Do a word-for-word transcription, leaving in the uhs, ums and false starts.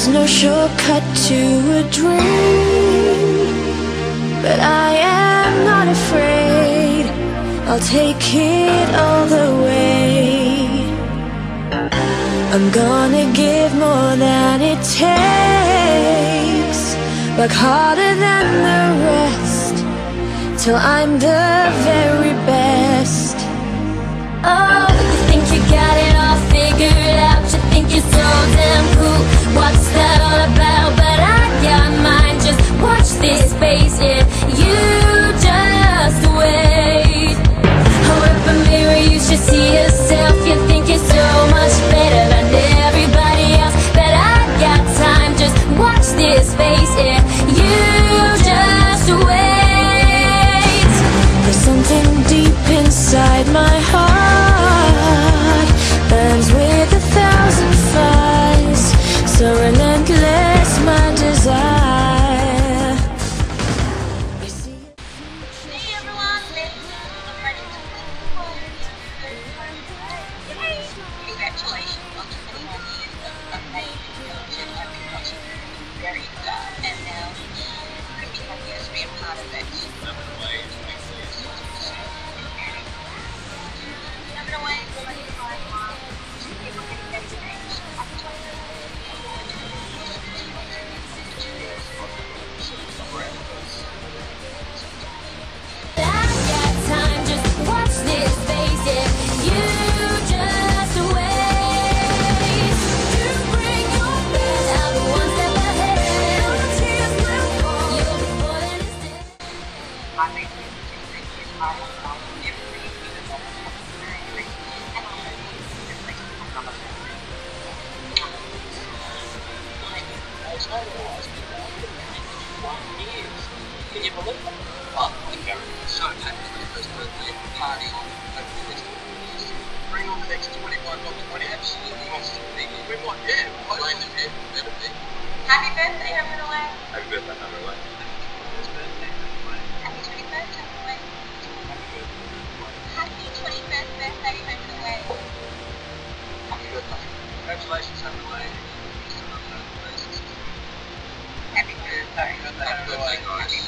There's no shortcut to a dream, but I am not afraid. I'll take it all the way. I'm gonna give more than it takes, work harder than the rest, till I'm the very best. Oh, you think you got it all figured out, you think you're so damn cool. What's that all about? But I got mine, just watch this space, yeah. You just wait. Hold up a mirror, you should see yourself. You think you're so much better than everybody else, but I got time, just watch this space, yeah. You just wait. There's something deep inside my heart, burns with a thousand fires, so relentless my desire. You see it? Hey everyone, this is ready to Yay! Congratulations on twenty-one years of amazing friendship. I've been watching you very dark, and now couldn't be happier to be a part of it. Number away is Number away is like five miles. People getting better age. I'm talking I got time, just watch this space, yeah. You just wait. You bring your best, I'll be one step ahead. You'll be falling instead. I think we can take this part of our everything because of the and I hope you can place it on our Can you believe it? Oh, okay. So happy twenty-first birthday party over the next twenty years. Bring on the next twenty-five dollars twenty. Absolutely wants to be here. We might, yeah, we might land it here. Let it be. Happy birthday, Home and Away. Happy birthday, Home and Away. Happy twenty-first, Home and Away. Happy twenty-first birthday, Home and Away. Happy birthday. Congratulations, Home and Away. Happy birthday. Happy birthday, guys.